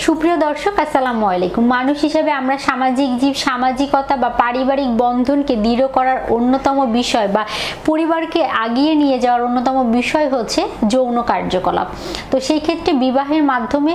সুপ্রিয় দর্শক আসসালামু আলাইকুম। মানুষ হিসেবে আমরা সামাজিক জীব, সামাজিকতা বা পারিবারিক বন্ধনকে দৃঢ় করার অন্যতম বিষয় বা পরিবারকে আগিয়ে নিয়ে যাওয়ার অন্যতম বিষয় হচ্ছে যৌন কার্যকলাপ। তো সেই ক্ষেত্রে বিবাহের মাধ্যমে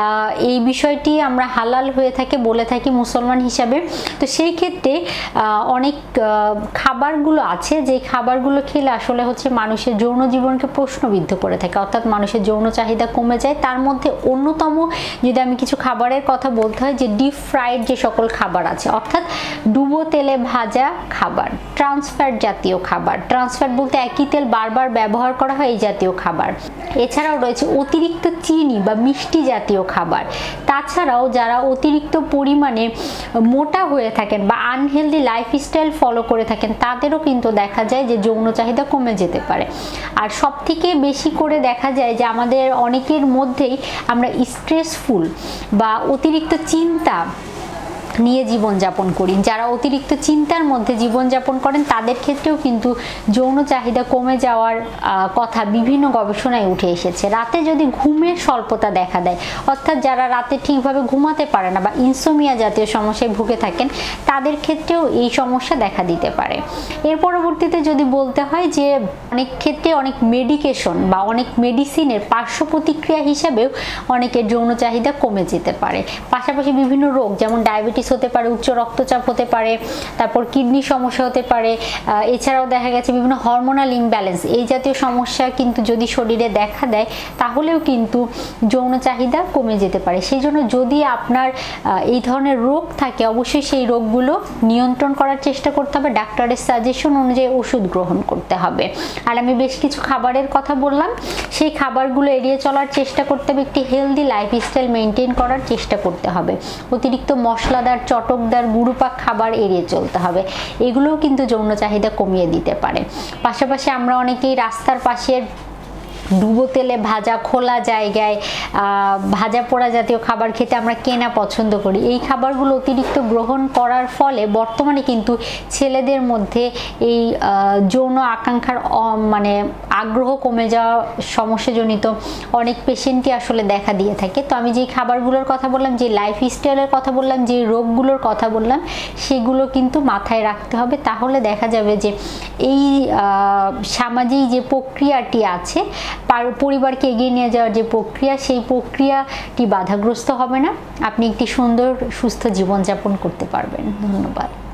এই বিষয়টি আমরা হালাল হয়ে থাকে বলে থাকি মুসলমান হিসাবে। তো সেই ক্ষেত্রে অনেক খাবারগুলো আছে যে খাবারগুলো খেলে আসলে হচ্ছে মানুষের যৌন জীবনকে প্রশ্নবিদ্ধ করে থাকে, অর্থাৎ মানুষের যৌন চাহিদা কমে যায়। তার মধ্যে অন্যতম যদি আমি কিছু খাবারের কথা বলতে হয়, যে ডিপ ফ্রাইড যে সকল খাবার আছে, অর্থাৎ ডুবো তেলে ভাজা খাবার, ট্রান্সফ্যাট জাতীয় খাবার, ট্রান্সফ্যাট বলতে একই তেল বারবার ব্যবহার করা হয় এই জাতীয় খাবার। এছাড়াও রয়েছে অতিরিক্ত চিনি বা মিষ্টি জাতীয় খাবার। তাছাড়াও যারা অতিরিক্ত পরিমাণে মোটা হয়ে থাকেন বা আনহেলদি লাইফস্টাইল ফলো করে থাকেন তাদেরও কিন্তু দেখা যায় যে যৌন চাহিদা কমে যেতে পারে। আর সবথেকে বেশি করে দেখা যায় যে আমাদের অনেকের মধ্যেই আমরা স্ট্রেসফুল বা অতিরিক্ত চিন্তা নিয়ে জীবনযাপন করি। যারা অতিরিক্ত চিন্তার মধ্যে জীবনযাপন করেন তাদের ক্ষেত্রেও কিন্তু যৌন চাহিদা কমে যাওয়ার কথা বিভিন্ন গবেষণায় উঠে এসেছে। রাতে যদি ঘুমের স্বল্পতা দেখা দেয়, অর্থাৎ যারা রাতে ঠিকভাবে ঘুমাতে পারে না বা ইনসোমিয়া জাতীয় সমস্যায় ভুগে থাকেন তাদের ক্ষেত্রেও এই সমস্যা দেখা দিতে পারে। এর পরবর্তীতে যদি বলতে হয় যে অনেক ক্ষেত্রে অনেক মেডিকেশন বা অনেক মেডিসিনের পার্শ্ব প্রতিক্রিয়া হিসাবেও অনেকের যৌন চাহিদা কমে যেতে পারে। পাশাপাশি বিভিন্ন রোগ যেমন ডায়াবেটিস হতে পারে, উচ্চ রক্তচাপ হতে পারে, তারপর কিডনি সমস্যা হতে পারে। এছাড়াও দেখা গেছে বিভিন্ন হরমোনাল ইমব্যালেন্স এই জাতীয় সমস্যা কিন্তু যদি শরীরে দেখা দেয় তাহলেও কিন্তু যৌন চাহিদা কমে যেতে পারে। সেই জন্য যদি আপনার এই ধরনের রোগ থাকে অবশ্যই সেই রোগগুলো নিয়ন্ত্রণ করার চেষ্টা করতে হবে, ডাক্তারের সাজেশন অনুযায়ী ওষুধ গ্রহণ করতে হবে। আর আমি বেশ কিছু খাবারের কথা বললাম, সেই খাবারগুলো এড়িয়ে চলার চেষ্টা করতে হবে, একটি হেলদি লাইফস্টাইল মেনটেন করার চেষ্টা করতে হবে। অতিরিক্ত মশলাদার, চটকদার, গুরুপাক খাবার এড়িয়ে চলতে হবে। এগুলোও কিন্তু যৌন চাহিদা কমিয়ে দিতে পারে। পাশাপাশি আমরা অনেকেই রাস্তার পাশের ডুবো তেলে ভাজা, খোলা জায়গায় ভাজা পোড়া জাতীয় খাবার খেতে আমরা কেনা পছন্দ করি। এই খাবারগুলো অতিরিক্ত গ্রহণ করার ফলে বর্তমানে কিন্তু ছেলেদের মধ্যে এই যৌন আকাঙ্ক্ষার মানে আগ্রহ কমে যাওয়া সমস্যাজনিত অনেক পেশেন্টই আসলে দেখা দিয়ে থাকে। তো আমি যে খাবারগুলোর কথা বললাম, যে লাইফস্টাইলের কথা বললাম, যে রোগগুলোর কথা বললাম, সেগুলো কিন্তু মাথায় রাখতে হবে। তাহলে দেখা যাবে যে এই সামাজিক যে প্রক্রিয়াটি আছে, পরিবারকে এগিয়ে নিয়ে যাওয়ার যে প্রক্রিয়া, সেই প্রক্রিয়াটি বাধাগ্রস্ত হবে না। আপনি একটি সুন্দর সুস্থ জীবনযাপন করতে পারবেন। ধন্যবাদ।